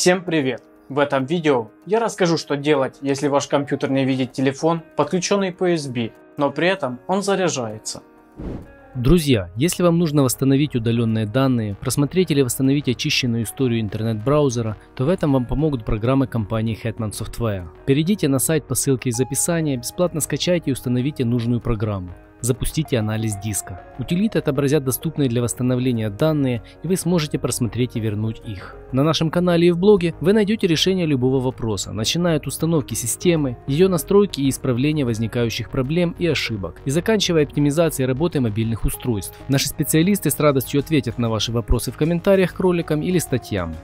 Всем привет! В этом видео я расскажу, что делать, если ваш компьютер не видит телефон, подключенный по USB, но при этом он заряжается. Друзья, если вам нужно восстановить удаленные данные, просмотреть или восстановить очищенную историю интернет-браузера, то в этом вам помогут программы компании Hetman Software. Перейдите на сайт по ссылке из описания, бесплатно скачайте и установите нужную программу. Запустите анализ диска. Утилиты отобразят доступные для восстановления данные, и вы сможете просмотреть и вернуть их. На нашем канале и в блоге вы найдете решение любого вопроса, начиная от установки системы, ее настройки и исправления возникающих проблем и ошибок, и заканчивая оптимизацией работы мобильных устройств. Наши специалисты с радостью ответят на ваши вопросы в комментариях к роликам или статьям.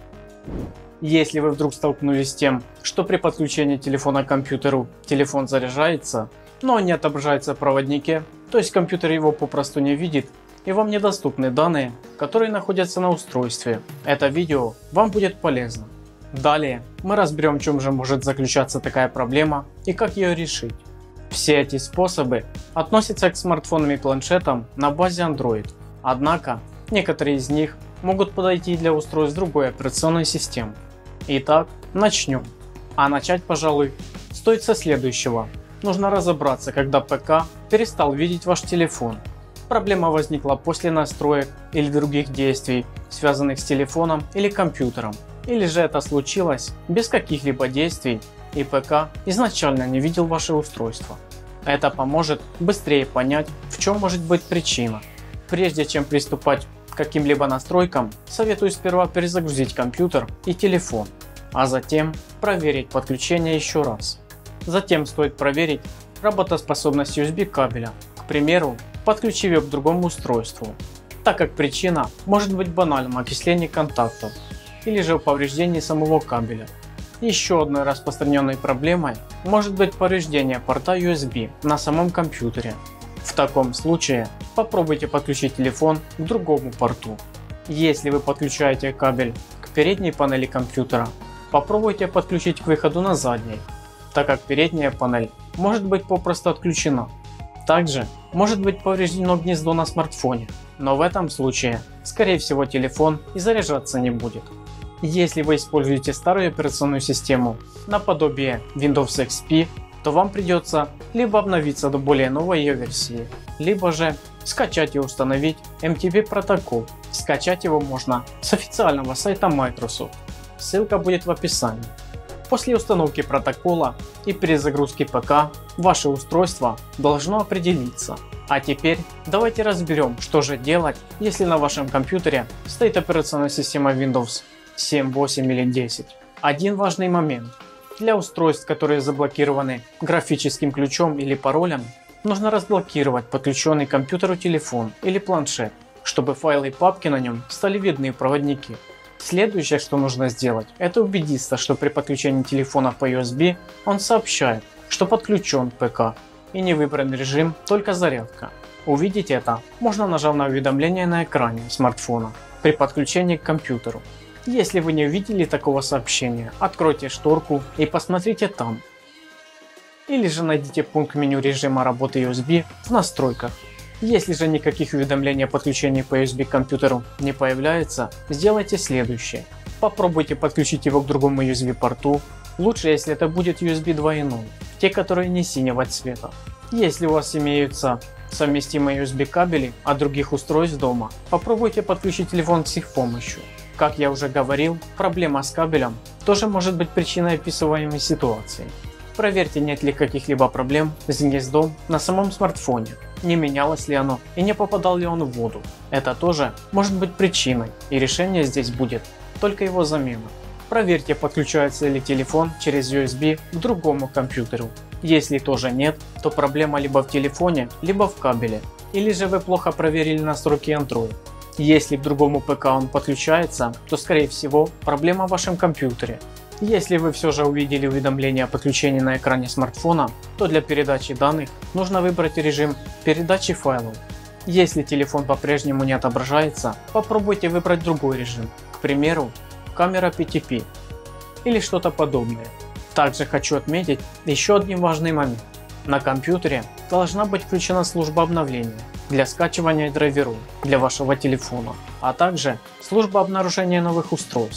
Если вы вдруг столкнулись с тем, что при подключении телефона к компьютеру телефон заряжается, но не отображается в проводнике, то есть компьютер его попросту не видит и вам недоступны данные, которые находятся на устройстве, это видео вам будет полезно. Далее мы разберем, в чем же может заключаться такая проблема и как ее решить. Все эти способы относятся к смартфонам и планшетам на базе Android, однако некоторые из них могут подойти для устройств другой операционной системы. Итак, начнем. А начать, пожалуй, стоит со следующего. Нужно разобраться, когда ПК перестал видеть ваш телефон. Проблема возникла после настроек или других действий, связанных с телефоном или компьютером. Или же это случилось без каких-либо действий и ПК изначально не видел ваше устройство. Это поможет быстрее понять, в чем может быть причина. Прежде чем приступать к каким-либо настройкам, советую сперва перезагрузить компьютер и телефон, а затем проверить подключение еще раз. Затем стоит проверить работоспособность USB кабеля, к примеру, подключив его к другому устройству, так как причина может быть в банальном окислении контактов или же в повреждении самого кабеля. Еще одной распространенной проблемой может быть повреждение порта USB на самом компьютере. В таком случае попробуйте подключить телефон к другому порту. Если вы подключаете кабель к передней панели компьютера, попробуйте подключить к выходу на задней, так как передняя панель может быть попросту отключена. Также может быть повреждено гнездо на смартфоне, но в этом случае скорее всего телефон и заряжаться не будет. Если вы используете старую операционную систему наподобие Windows XP, то вам придется либо обновиться до более новой ее версии, либо же скачать и установить MTP протокол. Скачать его можно с официального сайта Microsoft, ссылка будет в описании. После установки протокола и перезагрузки ПК ваше устройство должно определиться. А теперь давайте разберем, что же делать, если на вашем компьютере стоит операционная система Windows 7, 8 или 10. Один важный момент. Для устройств, которые заблокированы графическим ключом или паролем, нужно разблокировать подключенный к компьютеру телефон или планшет, чтобы файлы и папки на нем стали видны в проводнике. Следующее, что нужно сделать, это убедиться, что при подключении телефона по USB он сообщает, что подключен ПК и не выбран режим только зарядка. Увидеть это можно, нажав на уведомление на экране смартфона при подключении к компьютеру. Если вы не увидели такого сообщения, откройте шторку и посмотрите там. Или же найдите пункт меню режима работы USB в настройках. Если же никаких уведомлений о подключении по USB к компьютеру не появляется, сделайте следующее. Попробуйте подключить его к другому USB порту, лучше если это будет USB 2.0, те которые не синего цвета. Если у вас имеются совместимые USB кабели от других устройств дома, попробуйте подключить телефон с их помощью. Как я уже говорил, проблема с кабелем тоже может быть причиной описываемой ситуации. Проверьте, нет ли каких-либо проблем с гнездом на самом смартфоне, не менялось ли оно и не попадал ли он в воду. Это тоже может быть причиной, и решение здесь будет только его замена. Проверьте, подключается ли телефон через USB к другому компьютеру. Если тоже нет, то проблема либо в телефоне, либо в кабеле, или же вы плохо проверили настройки Android. Если к другому ПК он подключается, то скорее всего проблема в вашем компьютере. Если вы все же увидели уведомление о подключении на экране смартфона, то для передачи данных нужно выбрать режим передачи файлов. Если телефон по-прежнему не отображается, попробуйте выбрать другой режим, к примеру, камера PTP или что-то подобное. Также хочу отметить еще один важный момент. На компьютере должна быть включена служба обновления для скачивания драйверов для вашего телефона, а также служба обнаружения новых устройств.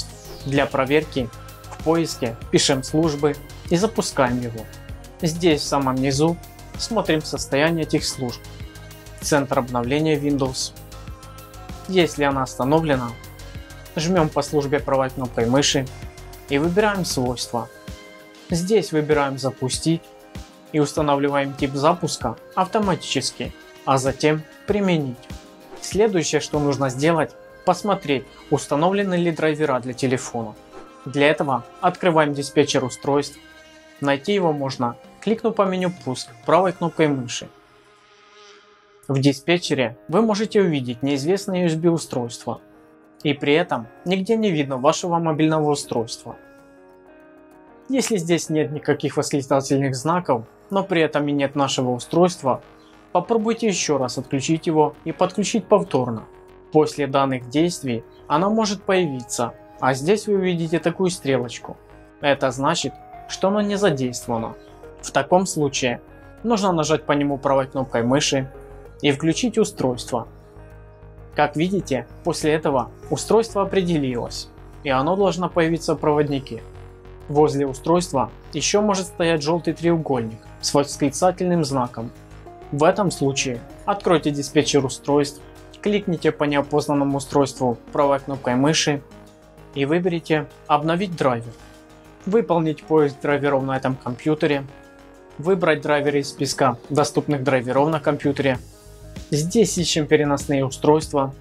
Для проверки в поиске пишем службы и запускаем его. Здесь в самом низу смотрим состояние этих служб. Центр обновления Windows. Если она остановлена, жмем по службе правой кнопкой мыши и выбираем свойства. Здесь выбираем запустить и устанавливаем тип запуска автоматически, а затем применить. Следующее, что нужно сделать, посмотреть, установлены ли драйвера для телефона. Для этого открываем диспетчер устройств. Найти его можно, кликнув по меню «Пуск» правой кнопкой мыши. В диспетчере вы можете увидеть неизвестные USB устройства, и при этом нигде не видно вашего мобильного устройства. Если здесь нет никаких восклицательных знаков, но при этом и нет нашего устройства, попробуйте еще раз отключить его и подключить повторно. После данных действий оно может появиться, а здесь вы увидите такую стрелочку. Это значит, что оно не задействовано. В таком случае нужно нажать по нему правой кнопкой мыши и включить устройство. Как видите, после этого устройство определилось, и оно должно появиться в проводнике. Возле устройства еще может стоять желтый треугольник с восклицательным знаком. В этом случае откройте диспетчер устройств, кликните по неопознанному устройству правой кнопкой мыши и выберите «Обновить драйвер». Выполнить поиск драйверов на этом компьютере, выбрать драйверы из списка доступных драйверов на компьютере. Здесь ищем переносные устройства,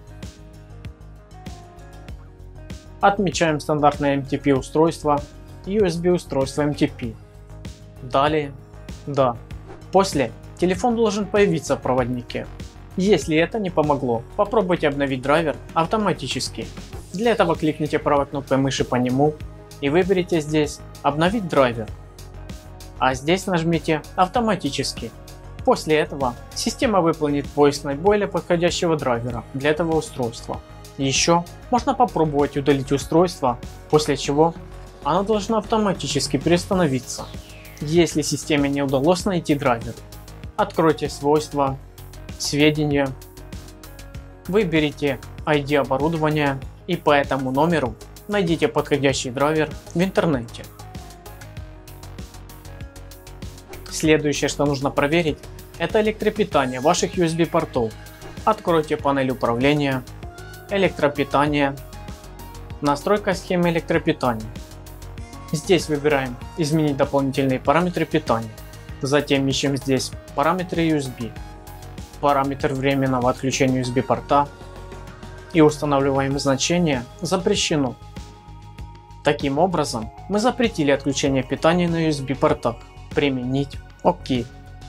отмечаем стандартное MTP устройство и USB устройство MTP. Далее «Да». После телефон должен появиться в проводнике. Если это не помогло, попробуйте обновить драйвер автоматически. Для этого кликните правой кнопкой мыши по нему и выберите здесь «Обновить драйвер», а здесь нажмите «Автоматически». После этого система выполнит поиск наиболее подходящего драйвера для этого устройства. Еще можно попробовать удалить устройство, после чего оно должно автоматически приостановиться. Если системе не удалось найти драйвер, откройте свойства, сведения, выберите ID оборудования и по этому номеру найдите подходящий драйвер в интернете. Следующее, что нужно проверить, это электропитание ваших USB портов. Откройте панель управления, электропитание, настройка схемы электропитания. Здесь выбираем «Изменить дополнительные параметры питания». Затем ищем здесь параметры USB, параметр временного отключения USB порта и устанавливаем значение «Запрещено». Таким образом, мы запретили отключение питания на USB портах. Применить ОК.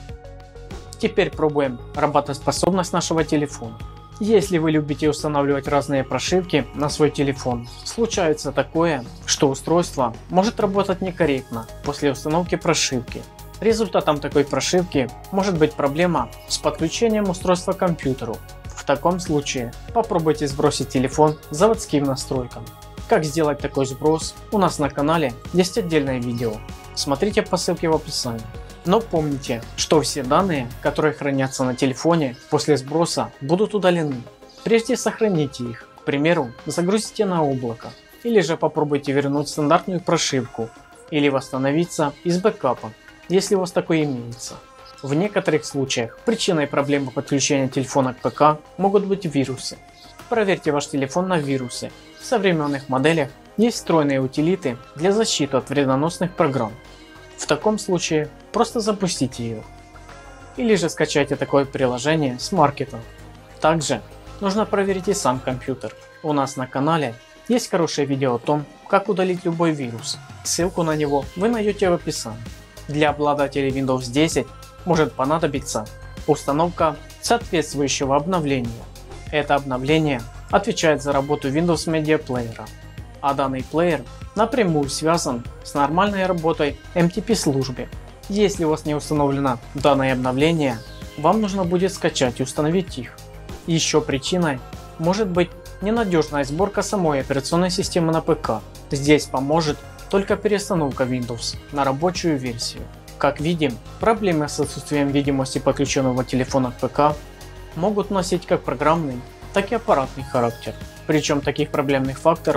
Теперь пробуем работоспособность нашего телефона. Если вы любите устанавливать разные прошивки на свой телефон, случается такое, что устройство может работать некорректно после установки прошивки. Результатом такой прошивки может быть проблема с подключением устройства к компьютеру. В таком случае попробуйте сбросить телефон заводским настройкам. Как сделать такой сброс, у нас на канале есть отдельное видео. Смотрите по ссылке в описании. Но помните, что все данные, которые хранятся на телефоне после сброса, будут удалены. Прежде сохраните их, к примеру, загрузите на облако, или же попробуйте вернуть стандартную прошивку, или восстановиться из бэкапа, если у вас такой имеется. В некоторых случаях причиной проблемы подключения телефона к ПК могут быть вирусы. Проверьте ваш телефон на вирусы. В современных моделях есть встроенные утилиты для защиты от вредоносных программ. В таком случае просто запустите ее. Или же скачайте такое приложение с маркета. Также нужно проверить и сам компьютер. У нас на канале есть хорошее видео о том, как удалить любой вирус. Ссылку на него вы найдете в описании. Для обладателей Windows 10 может понадобиться установка соответствующего обновления. Это обновление отвечает за работу Windows Media Player, а данный плеер напрямую связан с нормальной работой MTP службы. Если у вас не установлено данное обновление, вам нужно будет скачать и установить их. Еще причиной может быть ненадежная сборка самой операционной системы на ПК. Здесь поможет только переустановка Windows на рабочую версию. Как видим, проблемы с отсутствием видимости подключенного телефона к ПК могут носить как программный, так и аппаратный характер. Причем таких проблемных факторов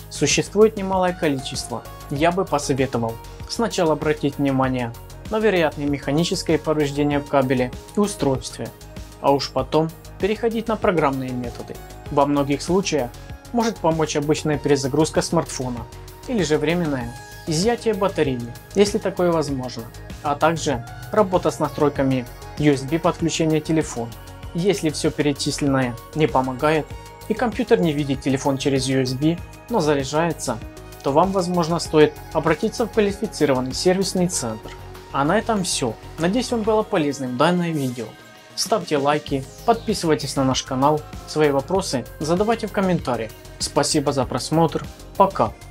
существует немалое количество. Я бы посоветовал сначала обратить внимание на вероятные механические повреждения в кабеле и устройстве, а уж потом переходить на программные методы. Во многих случаях может помочь обычная перезагрузка смартфона или же временное изъятие батареи, если такое возможно, а также работа с настройками USB подключения телефона. Если все перечисленное не помогает и компьютер не видит телефон через USB, но заряжается, то вам, возможно, стоит обратиться в квалифицированный сервисный центр. А на этом все. Надеюсь, вам было полезным данное видео. Ставьте лайки, подписывайтесь на наш канал, свои вопросы задавайте в комментариях. Спасибо за просмотр, пока.